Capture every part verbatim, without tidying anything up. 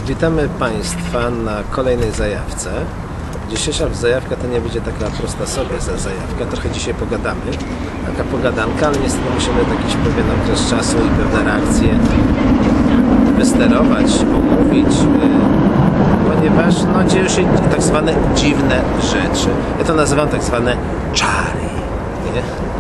Witamy Państwa na kolejnej zajawce. Dzisiejsza zajawka to nie będzie taka prosta sobie za zajawka, trochę dzisiaj pogadamy. Taka pogadanka, ale niestety musimy jakiś pewien okres czasu i pewne reakcje wysterować, omówić, ponieważ no, dzieją się tak zwane dziwne rzeczy. Ja to nazywam tak zwane czary. Nie?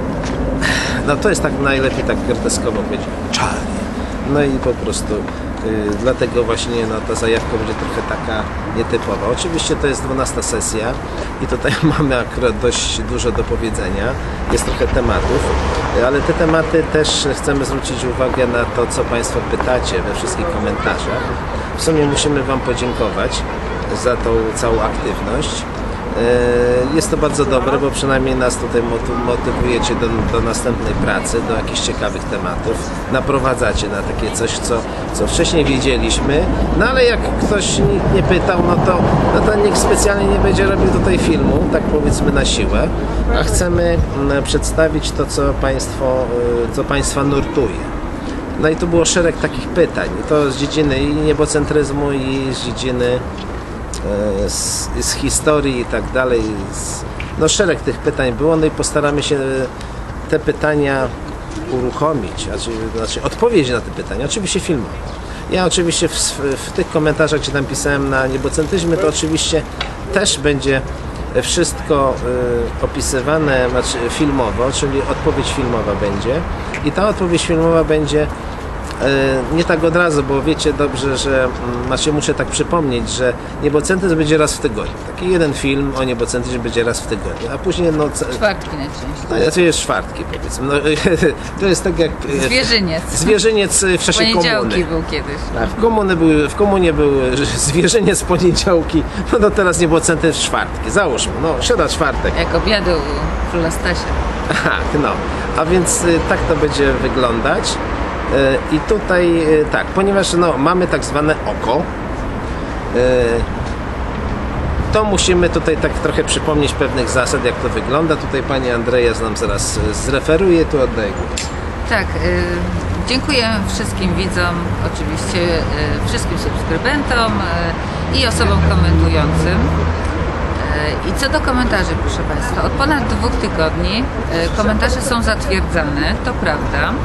No to jest tak najlepiej tak groteskowo powiedzieć. Czary. No i po prostu Yy, dlatego właśnie no, ta zajawka będzie trochę taka nietypowa. Oczywiście to jest dwunasta sesja i tutaj mamy akurat dość dużo do powiedzenia. Jest trochę tematów, yy, ale te tematy też chcemy zwrócić uwagę na to, co Państwo pytacie we wszystkich komentarzach. W sumie musimy Wam podziękować za tą całą aktywność. Jest to bardzo dobre, bo przynajmniej nas tutaj motywujecie do, do następnej pracy, do jakichś ciekawych tematów. Naprowadzacie na takie coś, co, co wcześniej wiedzieliśmy, no ale jak ktoś nikt nie pytał, no to, no to nikt specjalnie nie będzie robił tutaj filmu, tak powiedzmy na siłę, a chcemy przedstawić to, co Państwo, co Państwa nurtuje. No i tu było szereg takich pytań, to z dziedziny i niebocentryzmu, i z dziedziny Z, z historii i tak dalej. Z, no szereg tych pytań było, no i postaramy się te pytania uruchomić, znaczy, znaczy odpowiedź na te pytania, oczywiście filmowo. Ja oczywiście w, w tych komentarzach, gdzie tam pisałem na niebocentryzmie, to oczywiście też będzie wszystko y, opisywane, znaczy filmowo, czyli odpowiedź filmowa będzie i ta odpowiedź filmowa będzie nie tak od razu, bo wiecie dobrze, że znaczy muszę tak przypomnieć, że niebocentryzm będzie raz w tygodniu. Taki jeden film o niebocentryzmie będzie raz w tygodniu, a później no... Czwartki najczęściej. No, to jest czwartki, powiedzmy. No, to jest tak jak... Zwierzyniec. Zwierzyniec w czasie komuny. był kiedyś. A w, komuny był, w komunie był zwierzyniec w poniedziałki, no to teraz niebocentryzm w czwartki. Załóżmy, no środa, czwartek. Jak obiadu u króla Stasia. Aha, no. A więc tak to będzie wyglądać. I tutaj tak, ponieważ no, mamy tak zwane oko, to musimy tutaj tak trochę przypomnieć pewnych zasad, jak to wygląda. Tutaj pani Andrea nam zaraz zreferuje, tu oddaję głos. Tak, y, dziękuję wszystkim widzom, oczywiście y, wszystkim subskrybentom y, i osobom komentującym. Y, I co do komentarzy, proszę Państwa, od ponad dwóch tygodni y, komentarze są zatwierdzane, to prawda.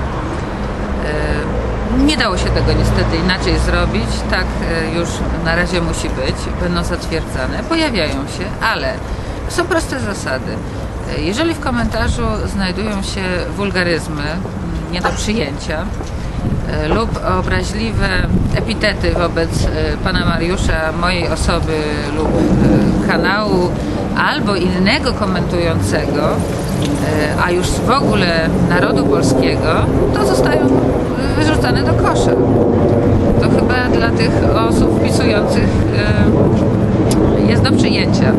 Nie dało się tego niestety inaczej zrobić, tak już na razie musi być, będą zatwierdzane, pojawiają się, ale są proste zasady. Jeżeli w komentarzu znajdują się wulgaryzmy nie do przyjęcia lub obraźliwe epitety wobec pana Mariusza, mojej osoby lub kanału albo innego komentującego, a już w ogóle narodu polskiego, to zostają wyrzucane do kosza. To chyba dla tych osób wpisujących jest do przyjęcia.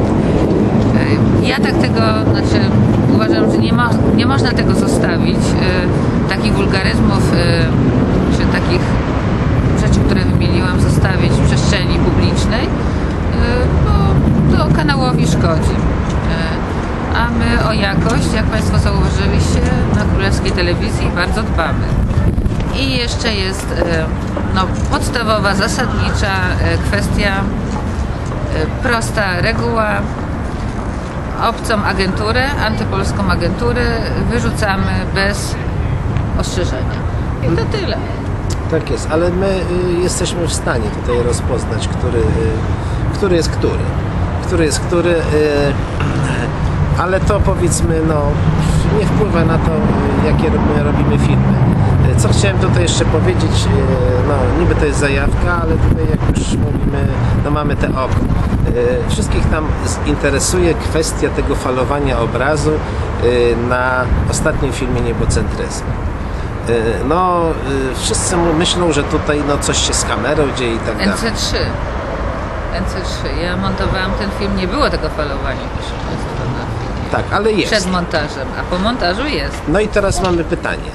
Ja tak tego, znaczy uważam, że nie, mo nie można tego zostawić, takich wulgaryzmów, czy takich rzeczy, które wymieniłam, zostawić w przestrzeni publicznej, bo to kanałowi szkodzi. A my o jakość, jak Państwo zauważyliście, na Królewskiej Telewizji bardzo dbamy. I jeszcze jest no, podstawowa, zasadnicza kwestia, prosta reguła. Obcą agenturę, antypolską agenturę wyrzucamy bez ostrzeżenia. I to tyle. Tak jest, ale my y, jesteśmy w stanie tutaj rozpoznać, który, y, który jest który. Który jest który, y, ale to powiedzmy, no, nie wpływa na to, jakie my robimy filmy. Co chciałem tutaj jeszcze powiedzieć, no niby to jest zajawka, ale tutaj jak już mówimy, no mamy te oko. Wszystkich tam interesuje kwestia tego falowania obrazu na ostatnim filmie Niebocentryzm. No wszyscy myślą, że tutaj no coś się z kamerą dzieje i tak dalej. N C trzy. N C trzy. Ja montowałam ten film, nie było tego falowania, proszę Państwa, na filmie. Tak, ale jest. Przed montażem, a po montażu jest. No i teraz mamy pytanie.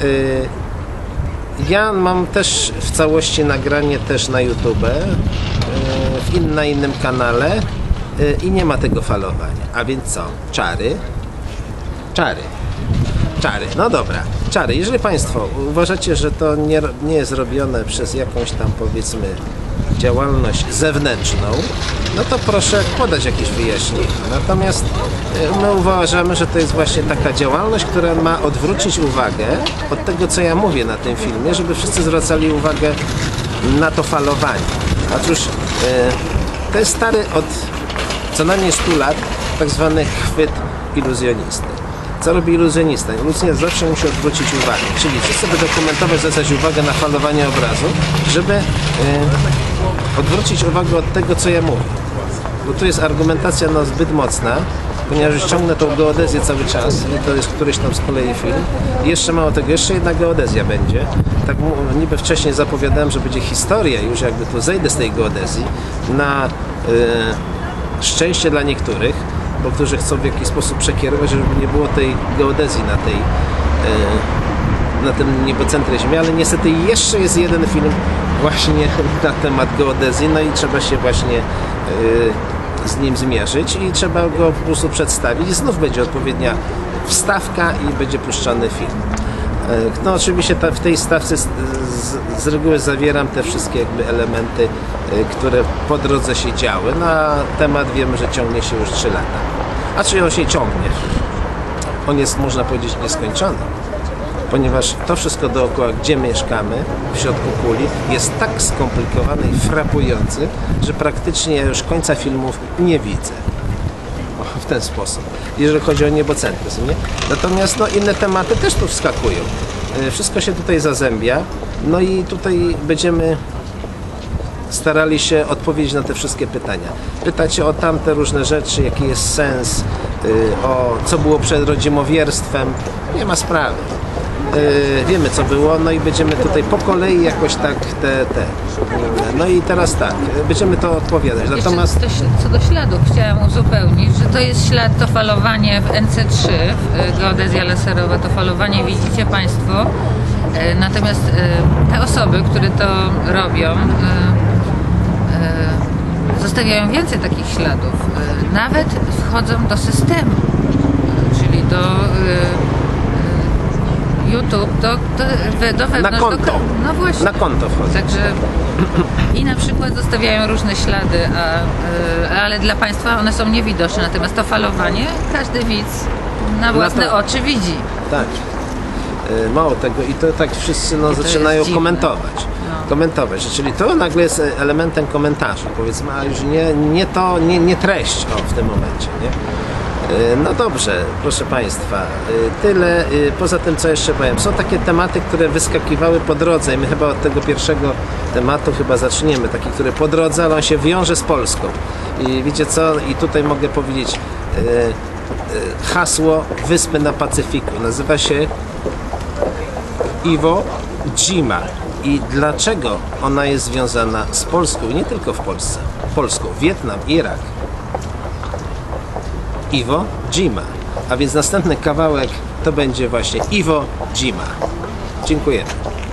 Ja mam też w całości nagranie też na YouTube, w in, na innym kanale i nie ma tego falowania. A więc co? Czary? Czary. Czary. No dobra. Czary. Jeżeli Państwo uważacie, że to nie, nie jest robione przez jakąś tam powiedzmy działalność zewnętrzną, no to proszę podać jakieś wyjaśnienie. Natomiast e, my uważamy, że to jest właśnie taka działalność, która ma odwrócić uwagę od tego, co ja mówię na tym filmie, żeby wszyscy zwracali uwagę na to falowanie. Otóż e, to jest stary od co najmniej stu lat tak zwany chwyt iluzjonisty. Co robi iluzjonista? Iluzjonista zawsze musi odwrócić uwagę, czyli chce sobie dokumentować, zwracać uwagę na falowanie obrazu, żeby e, odwrócić uwagę od tego, co ja mówię. Bo tu jest argumentacja no, zbyt mocna, ponieważ ciągnę tą geodezję cały czas i to jest któryś tam z kolei film. I jeszcze mało tego, jeszcze jedna geodezja będzie. Tak niby wcześniej zapowiadałem, że będzie historia, już jakby tu zejdę z tej geodezji na e, szczęście dla niektórych, bo którzy chcą w jakiś sposób przekierować, żeby nie było tej geodezji na tej e, na tym niebocentryzmie, ale niestety jeszcze jest jeden film właśnie na temat geodezji, no i trzeba się właśnie e, z nim zmierzyć i trzeba go po prostu przedstawić i znów będzie odpowiednia wstawka i będzie puszczany film. E, no oczywiście ta, w tej stawce z, z, z reguły zawieram te wszystkie jakby elementy, e, które po drodze się działy. Na temat wiemy, że ciągnie się już trzy lata. A czy on się ciągnie? On jest, można powiedzieć, nieskończony. Ponieważ to wszystko dookoła, gdzie mieszkamy, w środku kuli, jest tak skomplikowane i frapujący, że praktycznie ja już końca filmów nie widzę. O, w ten sposób. Jeżeli chodzi o niebocentryzm, nie? Natomiast no, inne tematy też tu wskakują. Wszystko się tutaj zazębia. No i tutaj będziemy starali się odpowiedzieć na te wszystkie pytania. Pytacie o tamte różne rzeczy, jaki jest sens, o co było przed rodzimowierstwem. Nie ma sprawy. Yy, wiemy co było, no i będziemy tutaj po kolei jakoś tak te, te. No i teraz tak, będziemy to odpowiadać. Natomiast Jeszcze co do śladów chciałam uzupełnić, że to jest ślad, to falowanie w N C trzy, geodezja laserowa, to falowanie widzicie Państwo. Yy, natomiast yy, te osoby, które to robią, yy, yy, zostawiają więcej takich śladów. Yy, nawet wchodzą do systemu, yy, czyli do yy, YouTube, do, do, do wewnątrz, na konto. Do, no właśnie. Na konto wchodzą. Także i na przykład zostawiają różne ślady, a, y, ale dla Państwa one są niewidoczne. Natomiast to falowanie każdy widz na własne to, oczy widzi. Tak. Yy, mało tego i to tak wszyscy no, zaczynają komentować. No. Komentować, czyli to nagle jest elementem komentarza, powiedzmy, a już nie, nie to, nie, nie treść o, w tym momencie, nie? No dobrze, proszę Państwa, tyle. Poza tym, co jeszcze powiem, są takie tematy, które wyskakiwały po drodze i my chyba od tego pierwszego tematu chyba zaczniemy, taki, który po drodze, ale on się wiąże z Polską. I wiecie co, i tutaj mogę powiedzieć hasło Wyspy na Pacyfiku. Nazywa się Iwo Jima. I dlaczego ona jest związana z Polską? Nie tylko w Polsce. Polską, Wietnam, Irak. Iwo Jima. A więc następny kawałek to będzie właśnie Iwo Jima. Dziękujemy.